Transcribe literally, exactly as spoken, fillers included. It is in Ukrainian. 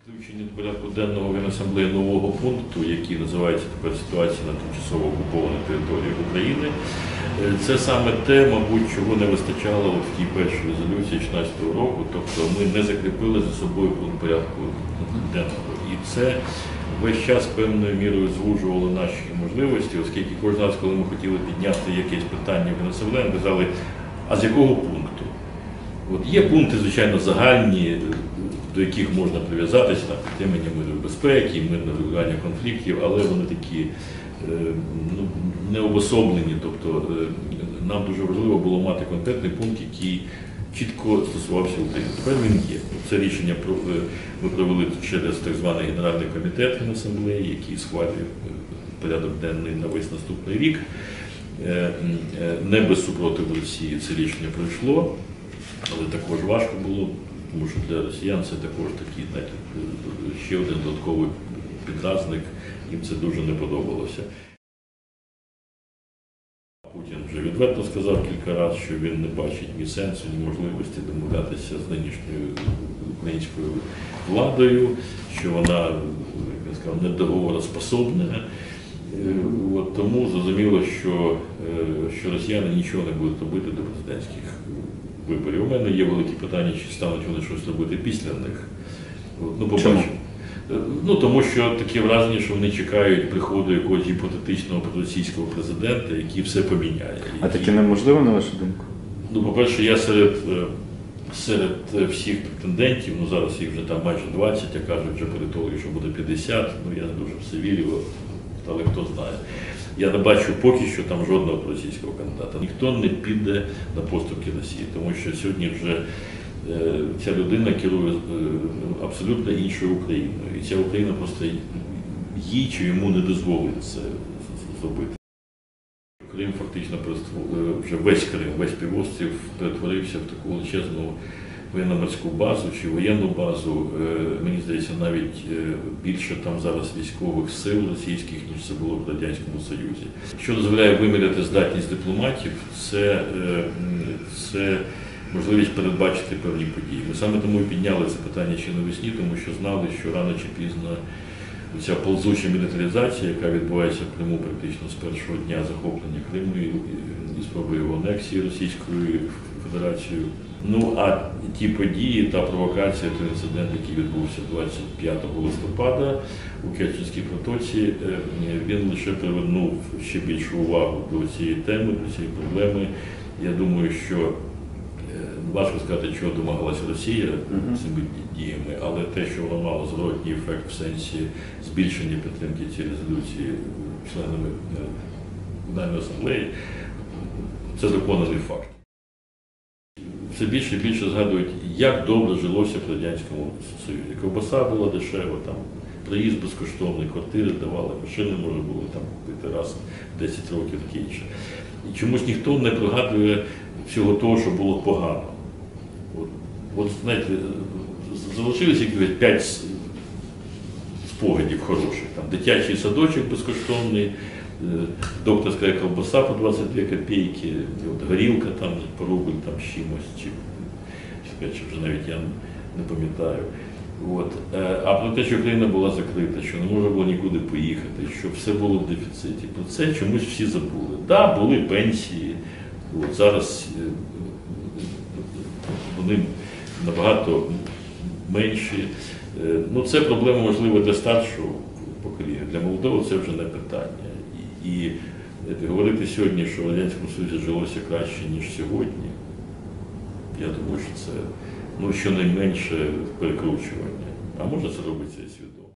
Включення до порядку денного Генасамблеї нового пункту, який називається тепер «Ситуація на тимчасово окупованій території України». Це саме те, мабуть, чого не вистачало в тій першій резолюції дві тисячі шістнадцятого року, тобто ми не закріпили за собою пункт порядку денного. І це весь час певною мірою звужувало наші можливості, оскільки кожен раз, коли ми хотіли підняти якесь питання в Генасамблеї, ми казали, а з якого пункту? От є пункти, звичайно, загальні, до яких можна прив'язатися, на підтримання миру безпеки, мирне врегулювання конфліктів, але вони такі ну, необособлені. Тобто нам дуже важливо було мати конкретний пункт, який чітко стосувався України. Тепер він є. Це рішення ми провели через так званий Генеральний комітет Генасамблеї, який схвалює порядок денний на весь наступний рік. Не без супротиву Росії це рішення пройшло, але також важко було. Тому що для росіян це також такий, знаєте, ще один додатковий підразник, їм це дуже не подобалося. Путін вже відверто сказав кілька разів, що він не бачить ні сенсу, ні можливості домовлятися з нинішньою українською владою, що вона, як я сказав, недоговороспособна. От тому зрозуміло, що, що росіяни нічого не будуть робити до президентських виборів. У мене є великі питання, чи стануть вони щось робити після них. От, ну, побачимо. Ну, тому що таке враження, що вони чекають приходу якогось гіпотетичного російського президента, який все поміняє. А таке неможливо, на вашу думку? Ну, по-перше, я серед, серед всіх претендентів, ну зараз їх вже там майже двадцять, а кажуть вже політологи, що буде п'ятдесят, ну я не дуже все вірю, але хто знає. Я не бачу поки що там жодного російського кандидата. Ніхто не піде на поступки Росії, тому що сьогодні вже е, ця людина керує е, абсолютно іншою Україною. І ця Україна просто їй чи йому не дозволить це зробити. Крим фактично, вже весь Крим, весь півострів перетворився в таку величезну воєнно-морську базу чи воєнну базу. Мені здається, навіть більше там зараз військових сил російських, ніж це було в Радянському Союзі. Що дозволяє виміряти здатність дипломатів, це, це можливість передбачити певні події. Ми саме тому і підняли це питання ще навесні, тому що знали, що рано чи пізно ця ползуча мілітаризація, яка відбувається в Криму практично з першого дня захоплення Криму і спроби його анексії Російською Федерацією. Ну, а ті події, та провокація, той інцидент, який відбувся двадцять п'ятого листопада у Керченській протоці, він лише привернув ще більшу увагу до цієї теми, до цієї проблеми. Я думаю, що важко сказати, чого домагалася Росія цими діями, але те, що воно мало зворотній ефект в сенсі збільшення підтримки цієї резолюції членами Генеральної асамблеї, це доконаний факт. Все більше і більше згадують, як добре жилося в Радянському Союзі. Ковбаса була дешева, там проїзд безкоштовний, квартири давали, машини можна було там купити раз в десять років, таке інше. І чомусь ніхто не пригадує всього того, що було погано. От, от знаєте, залишилися п'ять спогадів хороших. Там дитячий садочок безкоштовний, докторська ковбаса по двадцять дві копійки, от горілка там по рубль там з чимось, чи, чи вже навіть я не пам'ятаю. От. А про те, що Україна була закрита, що не можна було нікуди поїхати, що все було в дефіциті, про це чомусь всі забули. Так, да, були пенсії, от зараз вони набагато менші. Ну, це проблема, можливо, для старшого покоління, для молодого це вже не питання. І, і говорити сьогодні, що в Радянському Союзі жилося краще, ніж сьогодні, я думаю, що це ну, щонайменше перекручування. А може це робиться і свідомо.